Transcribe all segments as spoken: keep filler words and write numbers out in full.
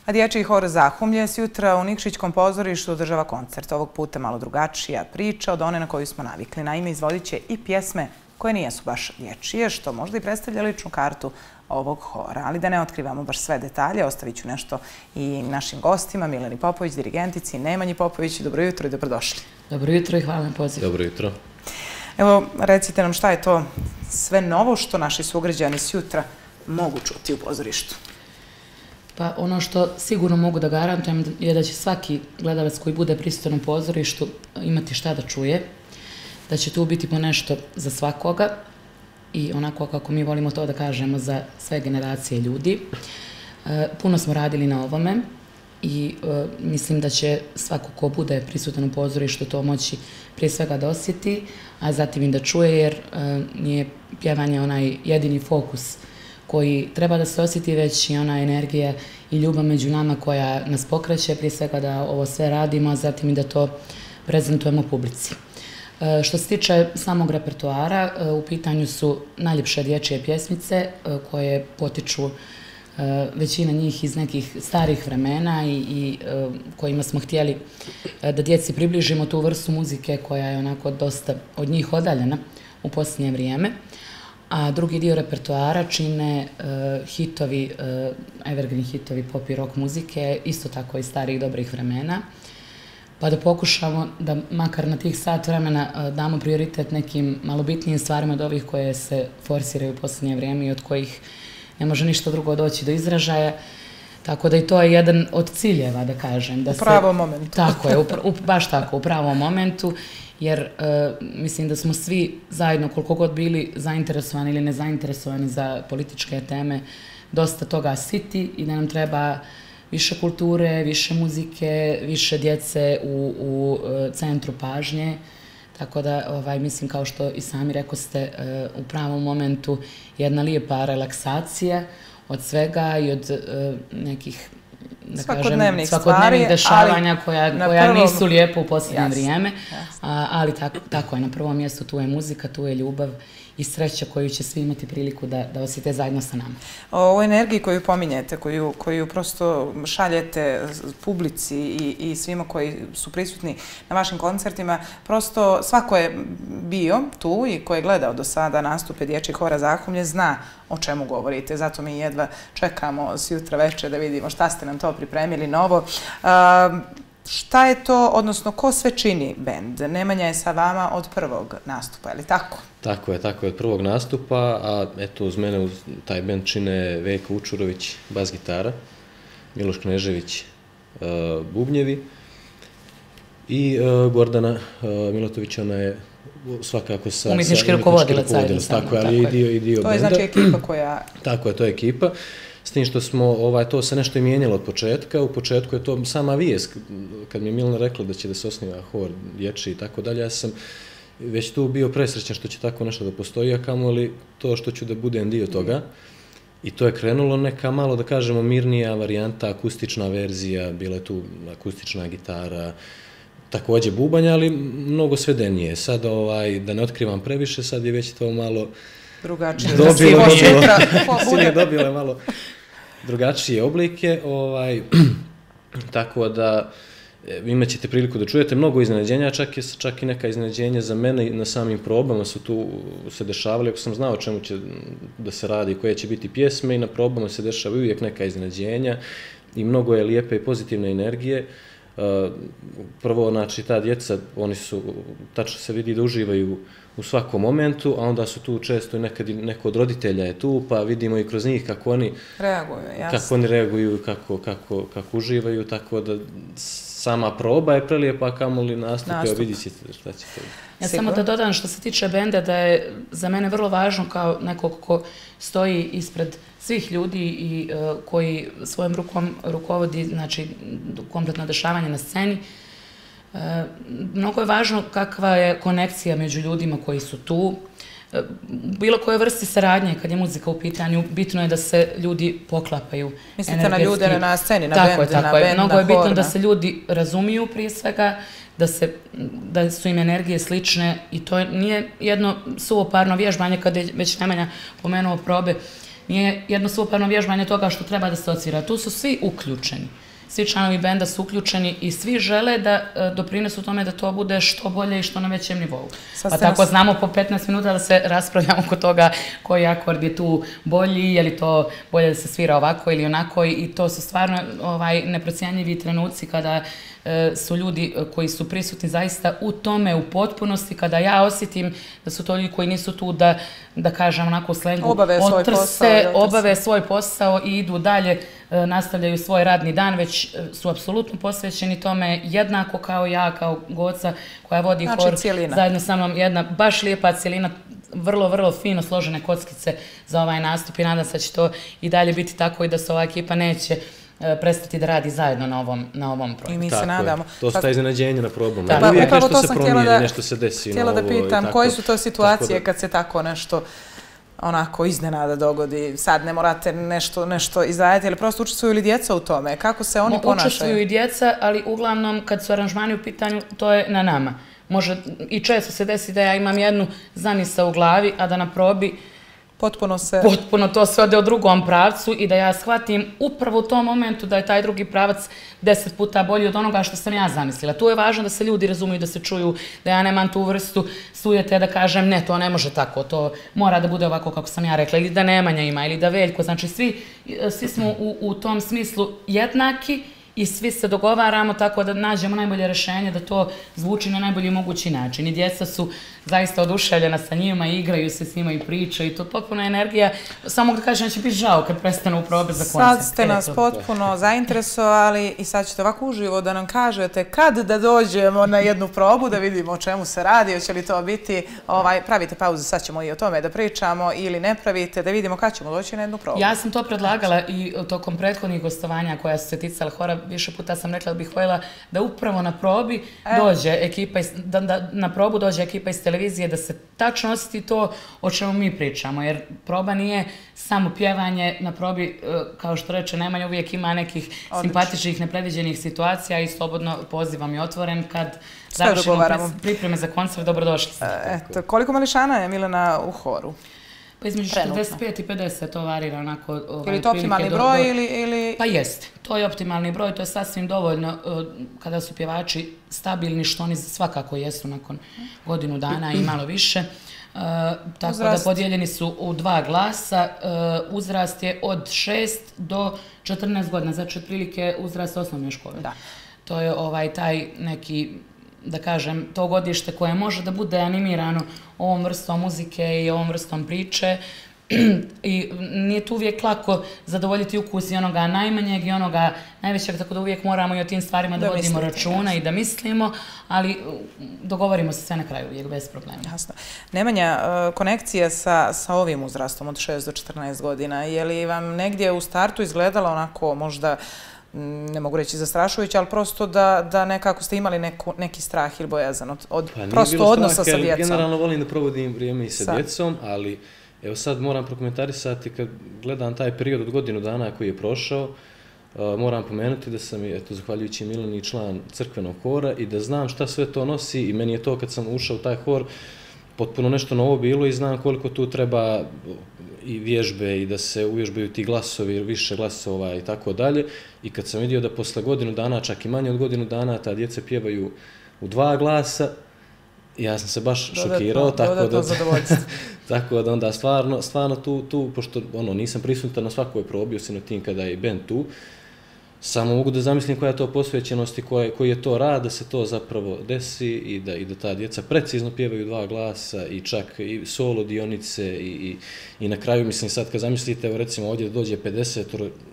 A Dječji hor Zahumlje sjutra u Nikšićkom pozorištu održava koncert. Ovog puta malo drugačija priča od one na koju smo navikli. Naime, izvodit će i pjesme koje nijesu baš dječije, što možda i predstavlja ličnu kartu ovog hora. Ali da ne otkrivamo baš sve detalje, ostavit ću nešto i našim gostima, Mileni Popović, dirigentici, Nemanji Popović. Dobro jutro i dobrodošli. Dobro jutro i hvala na pozivu. Dobro jutro. Evo, recite nam šta je to sve novo što naši sugrađani sjutra mogu čuti u pozorištu. Pa ono što sigurno mogu da garantujem je da će svaki gledalac koji bude prisutan u pozorištu imati šta da čuje, da će tu biti po nešto za svakoga i onako kako mi volimo to da kažemo za sve generacije ljudi. Puno smo radili na ovome i mislim da će svako ko bude prisutan u pozorištu to moći prije svega da osjeti, a zatim i da čuje, jer nije pjevanje onaj jedini fokus koji treba da se osjeti, već i ona energija i ljubav među nama koja nas pokreće, prije svega da ovo sve radimo, a zatim i da to prezentujemo publici. Što se tiče samog repertoara, u pitanju su najljepše dječje pjesmice koje potiču većina njih iz nekih starih vremena i, i kojima smo htjeli da djeci približimo tu vrstu muzike koja je onako dosta od njih odaljena u posljednje vrijeme. A drugi dio repertoara čine uh, hitovi, uh, evergreen hitovi pop i rock muzike, isto tako i starih dobrih vremena, pa da pokušamo da makar na tih sat vremena uh, damo prioritet nekim malo bitnijim stvarima od ovih koje se forsiraju u posljednje vrijeme i od kojih ne može ništa drugo doći do izražaja. Tako da i to je jedan od ciljeva, da kažem. Da u pravom se, momentu. Tako je, u, u, baš tako, u pravom momentu. Jer uh, mislim da smo svi zajedno, koliko god bili zainteresovani ili nezainteresovani za političke teme, dosta toga siti i da nam treba više kulture, više muzike, više djece u, u uh, centru pažnje. Tako da, ovaj, mislim, kao što i sami rekoste, uh, u pravom momentu jedna lijepa relaksacija od svega i od uh, nekih da svakodnevnih, kažem, svakodnevnih stvari, dešavanja koja, koja prvom, nisu lijepo u posljednje jasno, vrijeme, jasno. A, ali tako, tako je, na prvom mjestu tu je muzika, tu je ljubav i sreća koju će svi imati priliku da, da osjete zajedno sa nama. O energiji koju pominjete, koju, koju prosto šaljete publici i, i svima koji su prisutni na vašim koncertima, prosto svako je bio tu i ko je gledao do sada nastupe Dječjeg hora Zahumlje zna o čemu govorite. Zato mi jedva čekamo sjutra večer da vidimo šta ste nam to pripremili novo. A, šta je to, odnosno ko sve čini bend? Nemanja je sa vama od prvog nastupa, je li tako? Tako je, tako je, od prvog nastupa, a eto uz mene uz taj bend čine Veljko Učurović, bas gitara, Miloš Knežević, uh, bubnjevi i uh, Gordana uh, Milatović, ona je svakako sa... Umjetnički rukovodilac. Tako je, ali i dio, i dio to benda. To je znači ekipa koja... Tako je, to je ekipa. S tim što smo, ovaj, to se nešto i mijenjalo od početka. U početku je to sama vijest. Kad mi je Milena rekla da će da se osniva hor dječji i tako dalje, ja sam već tu bio presrećan što će tako nešto da postoji, a kamoli to što ću da budem dio toga. I to je krenulo neka malo, da kažemo, mirnija varijanta, akustična verzija, bila je tu akustična gitara, također bubanja, ali mnogo svedenije. Sad, ovaj, da ne otkrivam previše, sad je već to malo... drugačije. Dobilo, dobilo, dobilo je malo drugačije oblike, ovaj, tako da imat ćete priliku da čujete mnogo iznenađenja, čak, je, čak i neka iznenađenja za mene na samim probama su tu se dešavali, ako sam znao o čemu će da se radi, koje će biti pjesme, i na probama se dešavaju uvijek neka iznenađenja i mnogo je lijepe i pozitivne energije. Prvo, znači, ta djeca, oni su, tačno se vidi da uživaju u svakom momentu, a onda su tu često i nekad neko od roditelja je tu, pa vidimo i kroz njih kako oni reaguju, jasno. Kako oni reaguju, kako, kako, kako uživaju, tako da sama proba je prelijepa, kamoli nastup, evo vidit ćete šta će to. Ja samo da dodam što se tiče benda, da je za mene vrlo važno kao nekog ko stoji ispred svih ljudi i uh, koji svojom rukom rukovodi, znači, kompletno dešavanje na sceni. Uh, mnogo je važno kakva je konekcija među ljudima koji su tu. Uh, bilo koje vrsti saradnje, kad je muzika u pitanju, bitno je da se ljudi poklapaju. Mislite na ljude na sceni, na tako bend, je, tako na je. bend, Mnogo na je bitno hor, da se ljudi razumiju prije svega, da, se, da su im energije slične i to nije jedno suvoparno vježbanje, kada je već Nemanja pomenuo probe. nije jednosuparno vježbanje toga što treba da se odsvira. Tu su svi uključeni. Svi članovi benda su uključeni i svi žele da doprinesu tome da to bude što bolje i što na većem nivou. Pa tako znamo po petnaest minuta da se raspravljamo oko toga koji akord je tu bolji, je li to bolje da se svira ovako ili onako i to su stvarno neprocijenjivi trenuci kada su ljudi koji su prisutni zaista u tome u potpunosti, kada ja osjetim da su to ljudi koji nisu tu da, da kažem onako u slengu, otrse, obave svoj posao i idu dalje, nastavljaju svoj radni dan, već su apsolutno posvećeni tome jednako kao ja, kao Goca koja vodi hor zajedno sa mnom, jedna baš lijepa cijelina, vrlo, vrlo fino složene kockice za ovaj nastup i nadam se da će to i dalje biti tako i da se ova ekipa neće prestati da radi zajedno na ovom, na ovom projektu. I mi se nadamo. To su ta iznenađenja na probama. Da, uvijek upravo nešto to se promijeni, nešto se desi. Htjela da pitam, tako, koje su to situacije kad se tako nešto onako iznenada dogodi? Sad ne morate nešto, nešto izdajati, ali prosto učestvuju li djeca u tome? Kako se oni ponašaju? Učestvuju i djeca, ali uglavnom kad su aranžmani u pitanju, to je na nama. Može, i često se desi da ja imam jednu zamisao u glavi, a da na probi Potpuno se... Potpuno to sve ode u drugom pravcu i da ja shvatim upravo u tom momentu da je taj drugi pravac deset puta bolji od onoga što sam ja zamislila. Tu je važno da se ljudi razumiju, da se čuju, da ja nemam tu vrstu sujete da kažem ne, to ne može tako, to mora da bude ovako kako sam ja rekla, ili da Nemanja ima, ili da Veljko. Znači svi, svi smo u, u tom smislu jednaki i svi se dogovaramo tako da nađemo najbolje rješenje, da to zvuči na najbolji mogući način. I djeca su zaista oduševljena sa njima, igraju se s njima i pričaju i to potpuna energija. Samo da kažem, će biti žao kad prestanu u probe za koncert. Sad ste nas potpuno zainteresovali i sad ćete ovako uživo da nam kažete kad da dođemo na jednu probu, da vidimo o čemu se radi, hoće li to biti, ovaj, pravite pauzu, sad ćemo i o tome da pričamo ili ne pravite, da vidimo kad ćemo doći na jednu probu. Ja sam to predlagala i tokom prethodnih gostovanja koja su se ticala hora, više puta sam rekla da bih voljela da upravo na probi dođe ekipa, da, da na probu dođe ekipa iz televizije, da se tačno osjeti to o čemu mi pričamo, jer proba nije samo pjevanje, na probi, kao što reče Nemanja, uvijek ima nekih Odlično. simpatičnih, nepredviđenih situacija i slobodno pozivam i otvoren kad završimo pripreme za koncert, dobrodošli ste. Eto, koliko mališana je Milena u horu? Pa između četrdeset pet i pedeset to varira onako... Je li to optimalni broj ili... Pa jeste, to je optimalni broj, to je sasvim dovoljno kada su pjevači stabilni, što oni svakako jesu nakon godinu dana i malo više. Tako da podijeljeni su u dva glasa, uzrast je od šest do četrnaest godina, znači otprilike uzrast osnovne škole. To je ovaj taj neki... da kažem, to godište koje može da bude animirano ovom vrstom muzike i ovom vrstom priče i nije tu uvijek lako zadovoljiti ukus i onoga najmanjeg i onoga najvećeg, tako da uvijek moramo i o tim stvarima da vodimo računa i da mislimo, ali dogovorimo se sve na kraju uvijek bez problema. Jasno. Nemanja, konekcija sa, sa ovim uzrastom od šest do četrnaest godina, je li vam negdje u startu izgledalo onako možda ne mogu reći zastrašujući, ali prosto da, da nekako ste imali neku, neki strah ili bojazan od, od pa prosto odnosa sa djecom? Generalno volim da provodim vrijeme i sa, sa djecom, ali evo sad moram prokomentarisati kad gledam taj period od godinu dana koji je prošao, uh, moram pomenuti da sam, eto, zahvaljujući Mileni, član crkvenog hora i da znam šta sve to nosi i meni je to kad sam ušao u taj hor potpuno nešto novo bilo i znam koliko tu treba i vježbe i da se uvježbaju ti glasovi, više glasova i tako dalje. I kad sam vidio da posle godinu dana, čak i manje od godinu dana, ta djeca pjevaju u dva glasa, ja sam se baš šokirao. Dodatno zadovoljstvo. Tako da onda stvarno, stvarno tu, tu, pošto ono, nisam prisutan na svakoj probi, osim na tim kada je i band tu, samo mogu da zamislim koja je to posvećenost i koji je to rad da se to zapravo desi i da, i da ta djeca precizno pjevaju dva glasa i čak i solo dionice i, i, i na kraju, mislim, sad kad zamislite, evo recimo ovdje dođe pedeset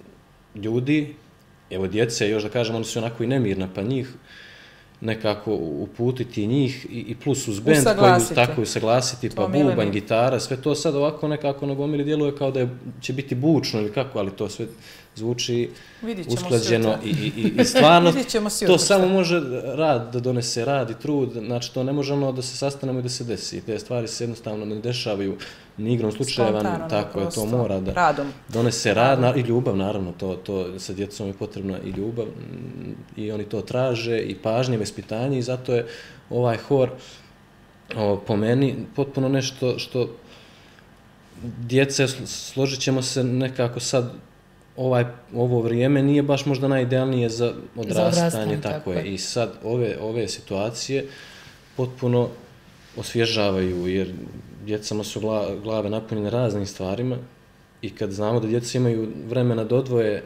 ljudi, evo djece, još da kažem, oni su onako i nemirna, pa njih nekako uputiti njih i, i plus uz band koji tako usaglasiti, pa bubanj, gitara, sve to sad ovako nekako na gomili djeluje kao da je, će biti bučno ili kako, ali to sve zvuči usklađeno i, i, i stvarno to samo može rad da donese, rad i trud, znači to ne možemo da se sastanemo i da se desi, te stvari se jednostavno ne dešavaju ni igrom slučajeva, tako je, to mora da radom. donese rad i ljubav, naravno, to, to sa djecom je potrebna i ljubav i oni to traže i pažnje, vaspitanje i zato je ovaj hor o, po meni potpuno nešto što djece, složit ćemo se nekako sad, ovaj, ovo vrijeme nije baš možda najidealnije za odrastanje, tako, tako je. I sad ove, ove situacije potpuno osvježavaju, jer djecama su gla, glave napunjene raznim stvarima i kad znamo da djeca imaju vremena da odvoje,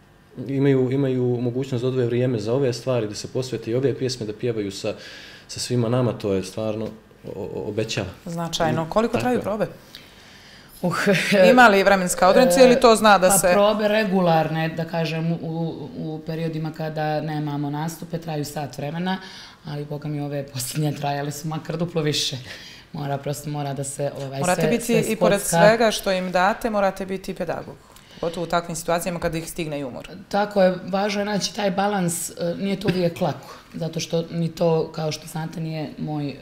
imaju, imaju mogućnost da odvoje vrijeme za ove stvari, da se posvete i ove pjesme da pjevaju sa, sa svima nama, to je stvarno obećava. Značajno. Koliko tako traju probe? Uh, Ima li vremenska odrednica ili to zna da pa se... Pa probe regularne, da kažem, u, u periodima kada nemamo nastupe, traju sat vremena, ali boga mi ove posljednje trajale su makar duplo više. Mora, prosto mora da se ovaj, morate sve, biti sve i pored svega što im date, morate biti i pedagog. Pogotovo u takvim situacijama kada ih stigne i umor. Tako je, važno je naći taj balans, nije to uvijek lako, zato što ni to, kao što znate, nije moj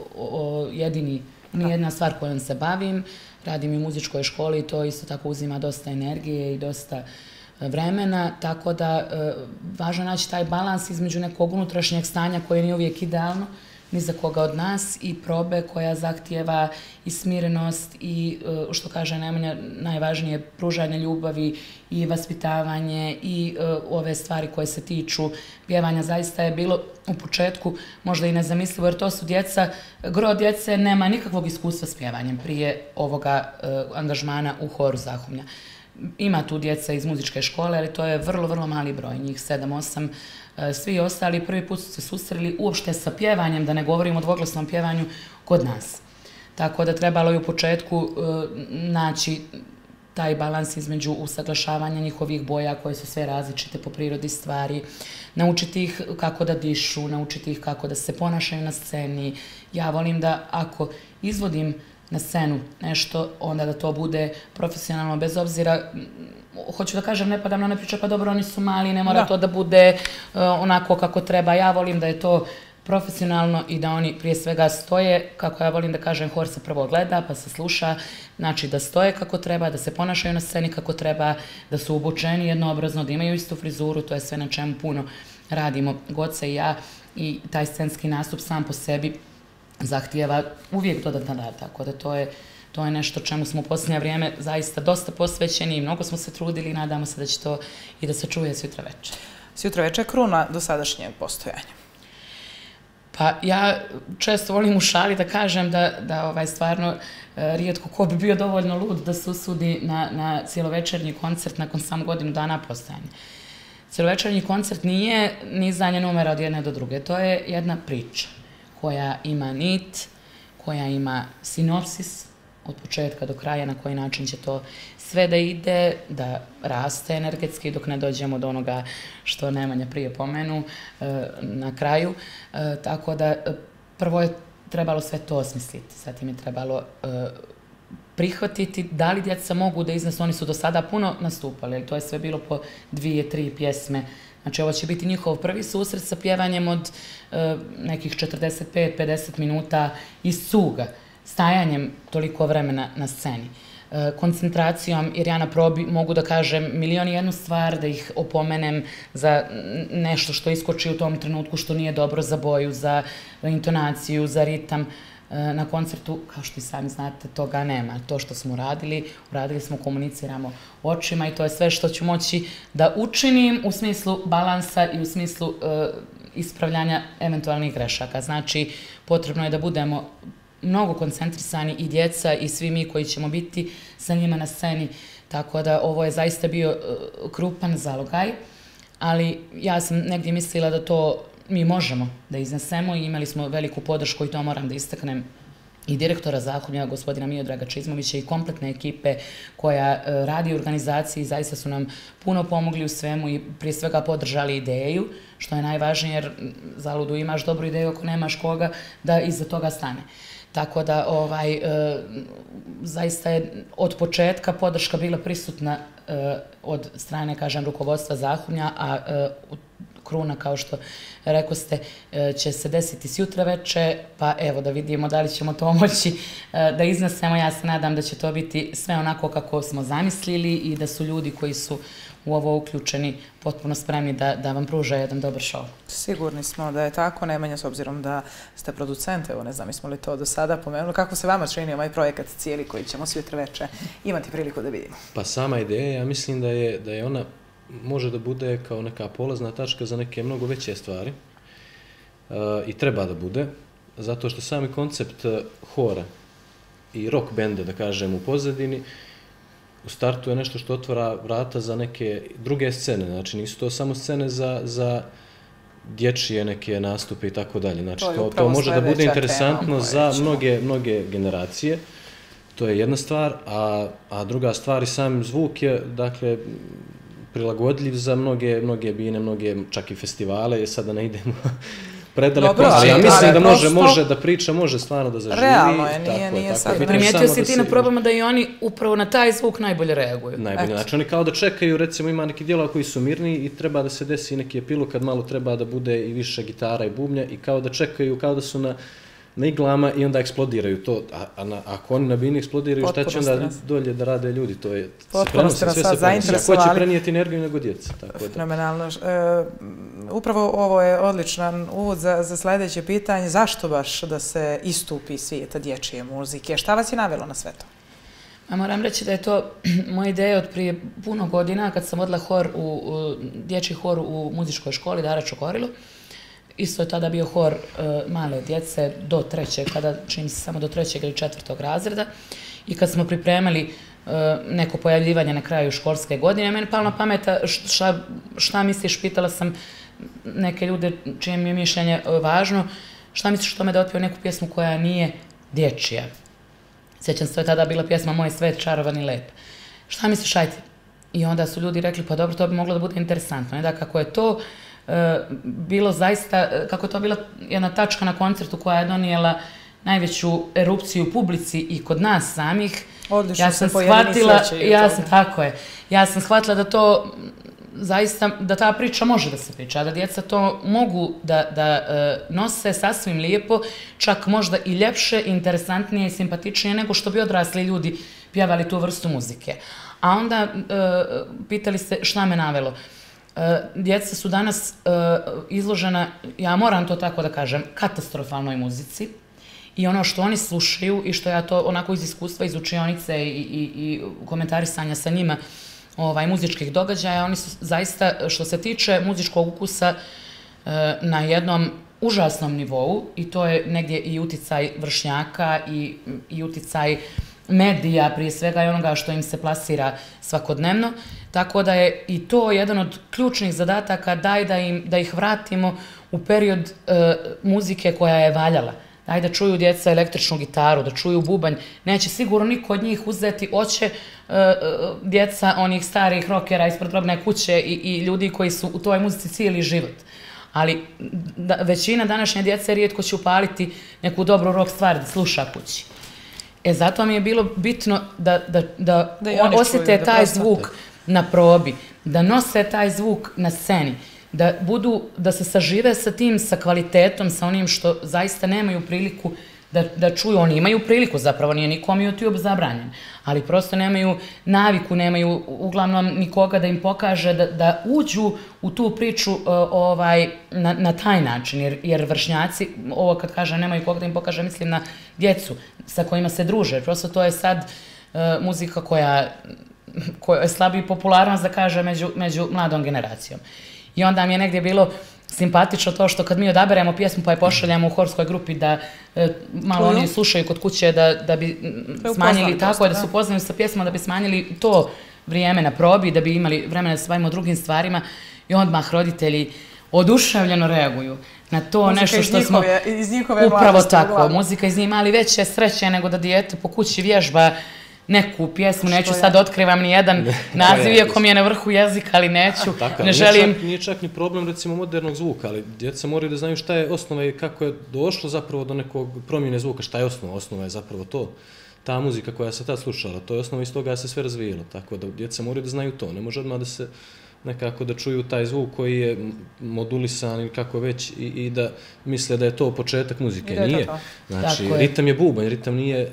o, o, jedini, nije jedna stvar kojom se bavim. Radim i u muzičkoj školi i to isto tako uzima dosta energije i dosta vremena, tako da važno je naći taj balans između nekog unutrašnjeg stanja koje nije uvijek idealno, ni za koga od nas, i probe koja zahtijeva i smirenost i, što kaže Nemanja, najvažnije pružanje ljubavi i vaspitavanje i ove stvari koje se tiču pjevanja. Zaista je bilo u početku možda i nezamislivo, jer to su djeca, gro djece nema nikakvog iskustva s pjevanjem prije ovoga angažmana u horu Zahumlja. Ima tu djeca iz muzičke škole, ali to je vrlo, vrlo mali broj, njih sedam, osam. Svi ostali prvi put su se susreli uopšte sa pjevanjem, da ne govorim o dvoglasnom pjevanju, kod nas. Tako da trebalo je u početku naći taj balans između usaglašavanja njihovih boja koje su sve različite po prirodi stvari, naučiti ih kako da dišu, naučiti ih kako da se ponašaju na sceni. Ja volim da ako izvodim na scenu nešto, onda da to bude profesionalno, bez obzira, hoću da kažem, ne padam na one priče, pa dobro, oni su mali, ne mora da. to da bude uh, onako kako treba. Ja volim da je to profesionalno i da oni prije svega stoje, kako ja volim da kažem, hor se prvo gleda pa se sluša, znači da stoje kako treba, da se ponašaju na sceni kako treba, da su obučeni jednoobrazno, da imaju istu frizuru, to je sve na čemu puno radimo Goca i ja, i taj scenski nastup sam po sebi zahtijeva uvijek dodatan rad, tako da to je, to je nešto čemu smo u posljednje vrijeme zaista dosta posvećeni i mnogo smo se trudili i nadamo se da će to i da se čuje sutra večer. Sutra večer je kruna dosadašnjeg postojanja. Pa ja često volim u šali da kažem da, da ovaj, stvarno rijetko ko bi bio dovoljno lud da se usudi na, na cijelovečernji koncert nakon samo godinu dana postojanja. Cijelovečernji koncert nije nizanje numera od jedne do druge, to je jedna priča koja ima nit, koja ima sinopsis od početka do kraja, na koji način će to sve da ide, da raste energetski dok ne dođemo do onoga što Nemanja prije pomenu na kraju. Tako da prvo je trebalo sve to osmisliti, zatim je trebalo prihvatiti da li djeca mogu da iznesu, oni su do sada puno nastupali, ali to je sve bilo po dvije, tri pjesme. Znači, ovo će biti njihov prvi susret sa pjevanjem od e, nekih četrdeset pet do pedeset minuta iz cuga, stajanjem toliko vremena na sceni. E, koncentracijom, jer ja na probi mogu da kažem milion i jednu stvar, da ih opomenem za nešto što iskoči u tom trenutku, što nije dobro za boju, za intonaciju, za ritam. Na koncertu, kao što i sami znate, toga nema. To što smo uradili, uradili smo, komuniciramo očima i to je sve što ću moći da učinim u smislu balansa i u smislu e, ispravljanja eventualnih grešaka. Znači, potrebno je da budemo mnogo koncentrisani i djeca i svi mi koji ćemo biti sa njima na sceni. Tako da ovo je zaista bio e, krupan zalogaj, ali ja sam negdje mislila da to mi možemo da iznesemo i imali smo veliku podršku i to moram da istaknem i direktora Zahumlja, gospodina Miodraga Čizmovića i kompletne ekipe koja radi u organizaciji, zaista su nam puno pomogli u svemu i prije svega podržali ideju, što je najvažnije jer zaludu imaš dobru ideju ako nemaš koga da iza toga stane. Tako da ovaj, e, zaista je od početka podrška bila prisutna e, od strane, kažem, rukovodstva Zahumlja, a e, kruna, kao što rekao ste, će se desiti sutra veče, pa evo da vidimo da li ćemo to moći da iznesemo. Ja se nadam da će to biti sve onako kako smo zamislili i da su ljudi koji su u ovo uključeni, potpuno spremni da, da vam pruža jedan dobar show. Sigurni smo da je tako, Nemanja, s obzirom da ste producent, evo ne znam, smo li to do sada pomenuli, kako se vama čini ovaj projekat cijeli koji ćemo svi veče imati priliku da vidimo? Pa sama ideja, ja mislim da je, da je ona može da bude kao neka polazna tačka za neke mnogo veće stvari uh, i treba da bude, zato što sami koncept hora i rock benda, da kažem, u pozadini, u startu je nešto što otvara vrata za neke druge scene, znači nisu to samo scene za, za dječje neke nastupe i tako dalje, znači to, to, to može da bude interesantno za mnoge, mnoge generacije, to je jedna stvar, a, a druga stvar i sam zvuk je, dakle, prilagodljiv za mnoge, mnoge bine, mnoge čak i festivale, sada ne idemo predaleko, ali ja mislim da može, može da priča, može stvarno da zaživi. Realno je, nije, nije sad. Primijetio si ti na probama da i oni upravo na taj zvuk najbolje reaguju. Najbolje, znači oni kao da čekaju, recimo ima neki dijelova koji su mirni i treba da se desi neki epilog kad malo treba da bude i više gitara i bubnja i kao da čekaju, kao da su na na iglama i onda eksplodiraju to, a, a na, ako oni na bini eksplodiraju, šta će onda dolje da rade ljudi, to je, potpuno ste nas sad zainteresovali. Ko će prenijeti energiju nego djeca, tako da. Fenomenalno. E, upravo ovo je odličan uvod za, za sljedeće pitanje, zašto baš da se istupi svijeta dječje muzike, šta vas je navelo na sve to? A moram reći da je to moja ideja od prije puno godina, kad sam vodila hor u, u dječji hor u muzičkoj školi Dara Čokorilu. Isto je tada bio hor uh, male djece do trećeg, kada čini se samo do trećeg ili četvrtog razreda. I kad smo pripremali uh, neko pojavljivanje na kraju školske godine, meni palo na pameta šta, šta misliš, pitala sam neke ljude čije mi je mišljenje uh, važno, šta misliš o tome da otpio neku pjesmu koja nije dječja. Sjećam se, to je tada bila pjesma Moj svet čarovan i lep. Šta misliš, ajde? I onda su ljudi rekli, pa dobro, to bi moglo da bude interesantno. Ne? Da, kako je to bilo zaista, kako je to bila jedna tačka na koncertu koja je donijela najveću erupciju publici i kod nas samih. Odlično ja sam se shvatila, ja sam, tako je, ja sam shvatila da to zaista, da ta priča može da se priča, da djeca to mogu da, da uh, nose sasvim lijepo, čak možda i ljepše, interesantnije i simpatičnije nego što bi odrasli ljudi pjevali tu vrstu muzike. A onda uh, pitali se šta me navelo. Uh, djeca su danas uh, izložena, ja moram to tako da kažem, katastrofalnoj muzici i ono što oni slušaju i što ja to onako iz iskustva, iz učionice i, i, i komentarisanja sa njima ovaj, muzičkih događaja, oni su zaista, što se tiče muzičkog ukusa, uh, na jednom užasnom nivou i to je negdje i uticaj vršnjaka i, i uticaj medija, prije svega i onoga što im se plasira svakodnevno, tako da je i to jedan od ključnih zadataka, daj da, im, da ih vratimo u period uh, muzike koja je valjala. Daj da čuju djeca električnu gitaru, da čuju bubanj. Neće sigurno niko od njih uzeti, oće uh, djeca onih starih rokera ispred grobne kuće i, i ljudi koji su u toj muzici cijeli život. Ali da, većina današnje djece rijetko će upaliti neku dobru rock stvar da sluša kući. E, zato mi je bilo bitno da, da, da, da osjete taj da zvuk na probi, da nose taj zvuk na sceni, da budu, da se sažive sa tim, sa kvalitetom, sa onim što zaista nemaju priliku da, da čuju. Oni imaju priliku, zapravo nije nikom YouTube zabranjen, ali prosto nemaju naviku, nemaju uglavnom nikoga da im pokaže da, da uđu u tu priču uh, ovaj, na, na taj način, jer, jer vršnjaci, ovo kad kaže nemaju koga da im pokaže, mislim na djecu sa kojima se druže. Prosto to je sad uh, muzika koja, koja je slabija popularnost, da kaže, među, među mladom generacijom. I onda mi je negdje bilo simpatično to što kad mi odaberemo pjesmu pa je pošaljamo u horskoj grupi da e, malo oni slušaju kod kuće da, da bi smanjili tako, posto, da se upoznaju sa pjesmom, da bi smanjili to vrijeme na probi, da bi imali vremena da se bavimo drugim stvarima i odmah roditelji oduševljeno reaguju na to muzika nešto što smo iz njihove upravo tako, muzika iz njih mali veće sreće nego da dijete po kući vježba neku pjesmu, neću sad ja? otkrivam ni jedan naziv, iako mi je na vrhu jezika, ali neću, tako, ne želim... Nije čak, nije čak ni problem, recimo, modernog zvuka, ali djeca moraju da znaju šta je osnova i kako je došlo zapravo do nekog promjene zvuka, šta je osnova, osnova je zapravo to, ta muzika koja se tad slušala, to je osnova iz toga se sve razvijelo, tako da djeca moraju da znaju to, ne može odmah da se nekako da čuju taj zvuk koji je modulisan ili kako već i, i da misle da je to početak muzike, nije. Znači, ritam je bubanj, ritam nije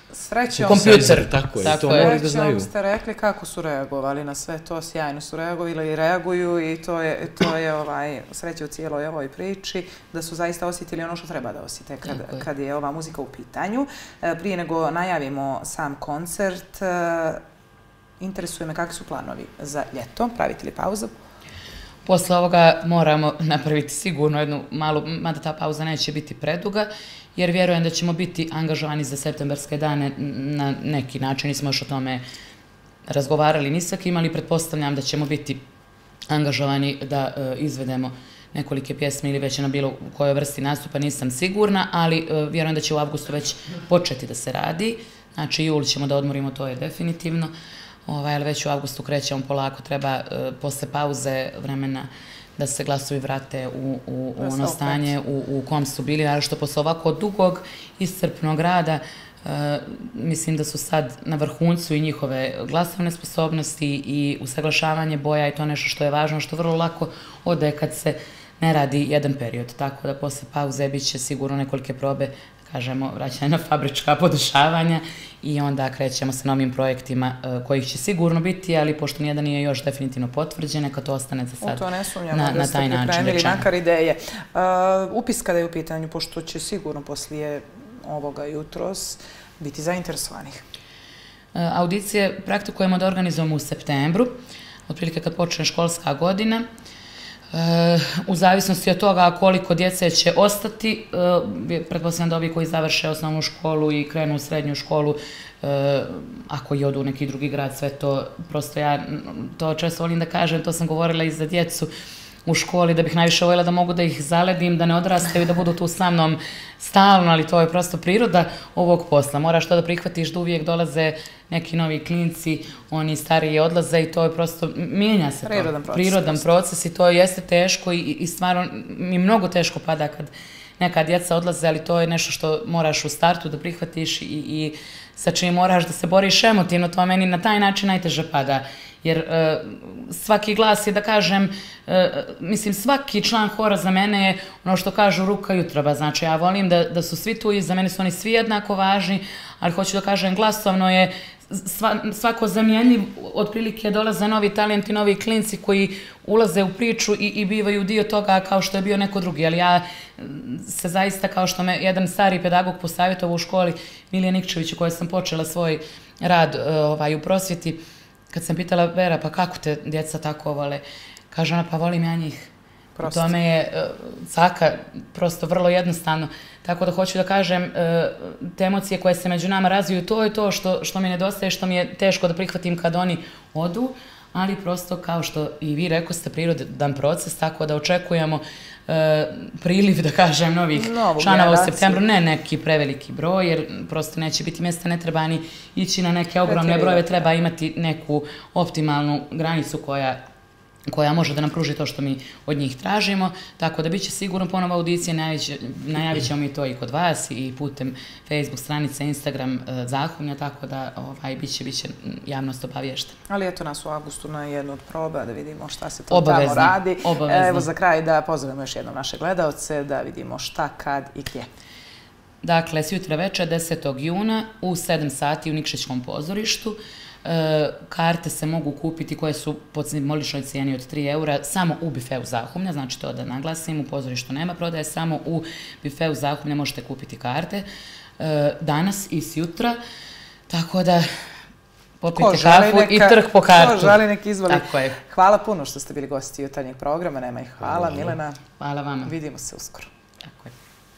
Srećom, kompjuter, tako je, to moraju da znaju. Srećom ste rekli kako su reagovali na sve to, sjajno su reagovali i reaguju i to je, to je ovaj, sreće u cijeloj ovoj priči, da su zaista osjetili ono što treba da osjete kad, je. kad je ova muzika u pitanju. Prije nego najavimo sam koncert, interesuje me kakvi su planovi za ljeto, pravite li pauzu? Posle ovoga moramo napraviti sigurno jednu malu, mada ta pauza neće biti preduga, jer vjerujem da ćemo biti angažovani za septembarske dane na neki način. Nismo još o tome razgovarali ni sa kim, ali pretpostavljam da ćemo biti angažovani da izvedemo nekolike pjesme ili već na bilo kojoj vrsti nastupa, nisam sigurna, ali vjerujem da će u avgustu već početi da se radi. Znači, jul ćemo da odmorimo, to je definitivno. Ovaj, ali već u avgustu krećemo polako, treba e, posle pauze vremena da se glasovi vrate u, u, u ono stanje u, u kom su bili, ali što posle ovako dugog, iscrpnog rada, e, mislim da su sad na vrhuncu i njihove glasovne sposobnosti i usaglašavanje boja i to nešto što je važno, što vrlo lako ode kad se ne radi jedan period. Tako da posle pauze bit će sigurno nekolike probe, kažemo, vraćanje na fabrička podešavanja i onda krećemo sa novim projektima kojih će sigurno biti, ali pošto nijedan nije još definitivno potvrđen, neka to ostane za sad. U to ne sumnjamo da ste pripremili nakar ideje. Upis kada je u pitanju, pošto će sigurno poslije ovoga jutros biti zainteresovanih. Audicije praktikujemo da organizujemo u septembru, otprilike kad počne školska godina. U zavisnosti od toga koliko djece će ostati, pretpostavljam da ovi koji završe osnovnu školu i krenu u srednju školu, ako i odu u neki drugi grad, sve to, prosto ja to često volim da kažem, to sam govorila i za djecu u školi, da bih najviše voljela da mogu da ih zaledim, da ne odrastaju, da budu tu sa mnom stalno, ali to je prosto priroda ovog posla. Moraš to da prihvatiš da uvijek dolaze neki novi klinci, oni stariji odlaze i to je prosto, mijenja se to. Prirodan proces. Prirodan proces i to jeste teško i, i stvarno mi mnogo teško pada kad neka djeca odlaze, ali to je nešto što moraš u startu da prihvatiš i, i sa čim moraš da se boriš emotivno, to meni na taj način najteže pada. Jer uh, svaki glas je, da kažem, uh, mislim, svaki član hora za mene je ono što kažu ruka i utroba. Znači, ja volim da, da su svi tu i za mene su oni svi jednako važni, ali hoću da kažem, glasovno je sva, svako zamjenjiv, otprilike dolaze novi talenti, novi klinci koji ulaze u priču i, i bivaju dio toga kao što je bio neko drugi. Ali ja se zaista, kao što me jedan stari pedagog posavjetovao u školi, Milija Nikčević, u kojoj sam počela svoj rad uh, ovaj, u prosvjeti, kad sam pitala Vera, pa kako te djeca tako vole? Kaže ona, pa volim ja njih. U tome je uh, caka prosto vrlo jednostavno. Tako da hoću da kažem, uh, te emocije koje se među nama razviju, to je to što, što mi nedostaje, što mi je teško da prihvatim kad oni odu, ali prosto kao što i vi rekao ste, prirodan proces, tako da očekujemo uh, priliv, da kažem, novih Novu članova u septembru, ne neki preveliki broj, jer prosto neće biti mjesta, ne treba ni ići na neke ogromne brojeve, treba imati neku optimalnu granicu koja koja može da nam pruži to što mi od njih tražimo, tako da bit će sigurno ponovo audicije, najavit ćemo mi to i kod vas i putem Facebook stranice, Instagram Zahumlja, tako da ovaj, bit će, bit će javnost obaviješta. Ali eto nas u avgustu na jednu od proba da vidimo šta se to obavezno, tamo radi. Obavezno. Evo za kraj da pozdravimo još jednom naše gledalce, da vidimo šta, kad i gdje. Dakle, sjutra večer, desetog juna u sedam sati u Nikšićkom pozorištu. E, karte se mogu kupiti koje su po simboličnoj cijeni od tri eura samo u bifeu Zahumlja, znači to da naglasim, u pozorištu nema prodaje, samo u bifeu Zahumlja možete kupiti karte e, danas i sjutra, tako da popijte kafu neka, i trg po kartu. Ko žali nek izvoli. Hvala puno što ste bili gosti jutarnjeg programa, nema ih hvala. Hvala. Milena, hvala vama. Vidimo se uskoro. Tako je.